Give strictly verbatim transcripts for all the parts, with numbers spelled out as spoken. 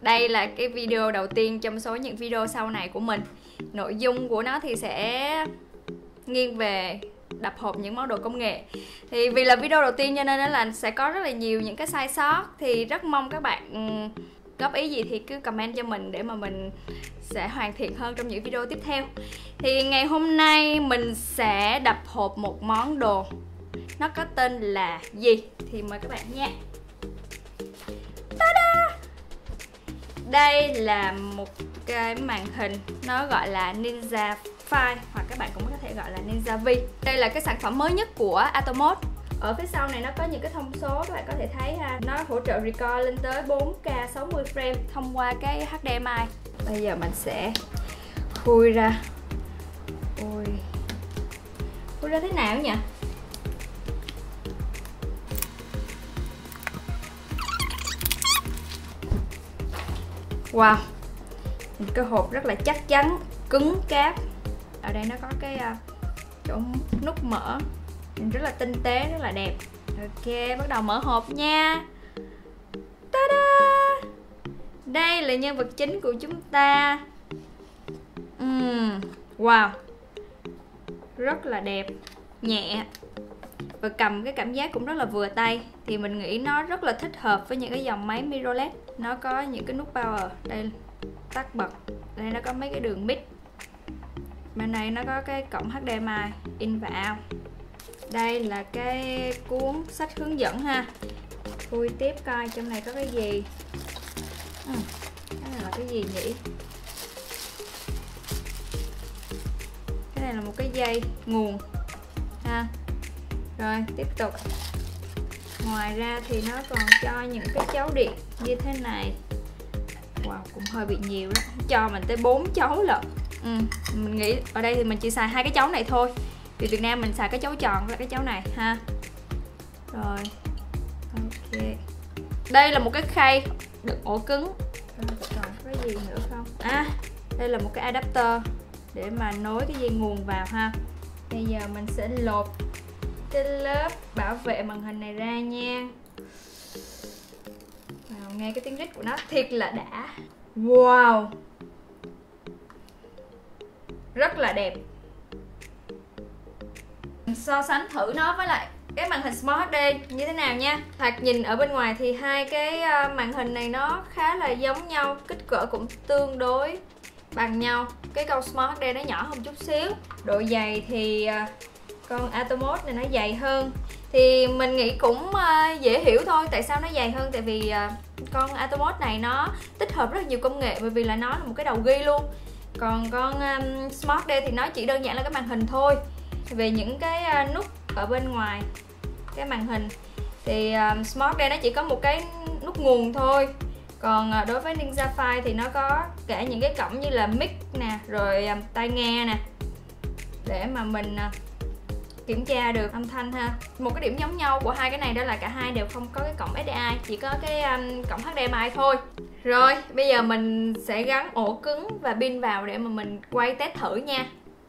Đây là cái video đầu tiên trong số những video sau này của mình. Nội dung của nó thì sẽ nghiêng về đập hộp những món đồ công nghệ. Thì vì là video đầu tiên cho nên là sẽ có rất là nhiều những cái sai sót. Thì rất mong các bạn góp ý gì thì cứ comment cho mình để mà mình sẽ hoàn thiện hơn trong những video tiếp theo. Thì ngày hôm nay mình sẽ đập hộp một món đồ. Nó có tên là gì? Thì mời các bạn nha. Ta-da! Đây là một cái màn hình, nó gọi là Ninja Fi hoặc các bạn cũng có thể gọi là Ninja Vi. Đây là cái sản phẩm mới nhất của Atomos. Ở phía sau này nó có những cái thông số các bạn có thể thấy ha. Nó hỗ trợ record lên tới bốn K sáu mươi frame thông qua cái H D M I. Bây giờ mình sẽ khui ra. Ui. Khui ra thế nào nhỉ? Wow, cái hộp rất là chắc chắn, cứng cáp. Ở đây nó có cái uh, chỗ nút mở, rất là tinh tế, rất là đẹp. Ok, bắt đầu mở hộp nha. Ta-da! Đây là nhân vật chính của chúng ta. uhm, Wow, rất là đẹp, nhẹ và cầm cái cảm giác cũng rất là vừa tay. Thì mình nghĩ nó rất là thích hợp với những cái dòng máy mirrorled. Nó có những cái nút power, đây tắt bật, đây nó có mấy cái đường mic, bên này nó có cái cổng H D M I in và out. Đây là cái cuốn sách hướng dẫn ha. Khui tiếp coi trong này có cái gì. ừ, Cái này là cái gì nhỉ? Cái này là một cái dây nguồn ha. Rồi tiếp tục. Ngoài ra thì nó còn cho những cái chấu điện như thế này. Wow, cũng hơi bị nhiều đó. Cho mình tới bốn chấu lận. ừ, Mình nghĩ ở đây thì mình chỉ xài hai cái chấu này thôi. Vì Việt Nam mình xài cái chấu tròn với cái chấu này ha. Rồi ok. Đây là một cái khay đựng ổ cứng. Rồi, còn có gì nữa không? À, đây là một cái adapter để mà nối cái dây nguồn vào ha. Bây giờ mình sẽ lột cái lớp bảo vệ màn hình này ra nha. Wow, nghe cái tiếng rít của nó thiệt là đã. Wow, rất là đẹp. So sánh thử nó với lại cái màn hình Smart hát đê như thế nào nha. Thoạt nhìn ở bên ngoài thì hai cái màn hình này nó khá là giống nhau, kích cỡ cũng tương đối bằng nhau. Cái con Smart hát đê nó nhỏ hơn chút xíu. Độ dày thì con Atomos này nó dày hơn. Thì mình nghĩ cũng dễ hiểu thôi. Tại sao nó dày hơn? Tại vì con Atomos này nó tích hợp rất là nhiều công nghệ. Bởi vì là nó là một cái đầu ghi luôn. Còn con um, Smart hát đê thì nó chỉ đơn giản là cái màn hình thôi. Về những cái uh, nút ở bên ngoài cái màn hình thì um, Smart hát đê nó chỉ có một cái nút nguồn thôi. Còn uh, đối với Ninja Fi thì nó có cả những cái cổng như là mic nè, rồi um, tai nghe nè, để mà mình uh, kiểm tra được âm thanh ha. Một cái điểm giống nhau của hai cái này đó là cả hai đều không có cái cổng ét đê i, chỉ có cái um, cổng H D M I thôi. Rồi, bây giờ mình sẽ gắn ổ cứng và pin vào để mà mình quay test thử nha.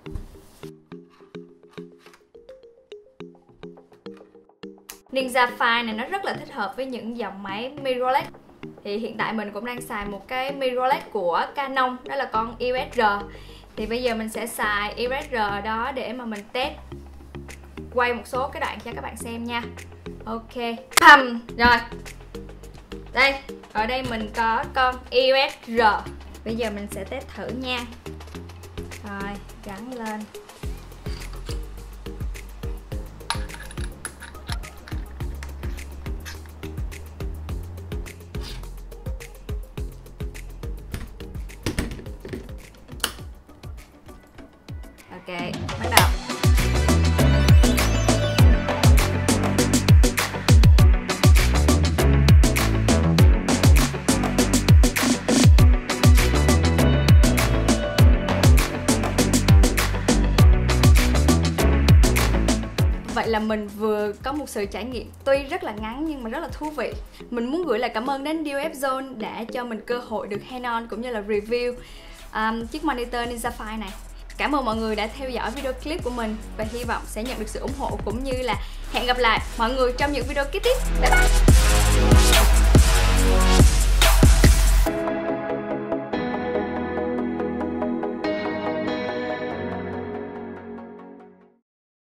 Ninja Fi này nó rất là thích hợp với những dòng máy mirrorled. Thì hiện tại mình cũng đang xài một cái mirrorled của Canon, đó là con i o S R. Thì bây giờ mình sẽ xài i o S R đó để mà mình test, quay một số cái đoạn cho các bạn xem nha. Ok. Pum. Rồi. Đây, ở đây mình có con i o S R. Bây giờ mình sẽ test thử nha. Rồi, gắn lên. Ok, bắt đầu. Vậy là mình vừa có một sự trải nghiệm tuy rất là ngắn nhưng mà rất là thú vị. Mình muốn gửi lời cảm ơn đến đê ô ép Zone đã cho mình cơ hội được hands-on cũng như là review um, chiếc monitor Ninja Fi này. Cảm ơn mọi người đã theo dõi video clip của mình và hy vọng sẽ nhận được sự ủng hộ cũng như là hẹn gặp lại mọi người trong những video kế tiếp. Bye bye!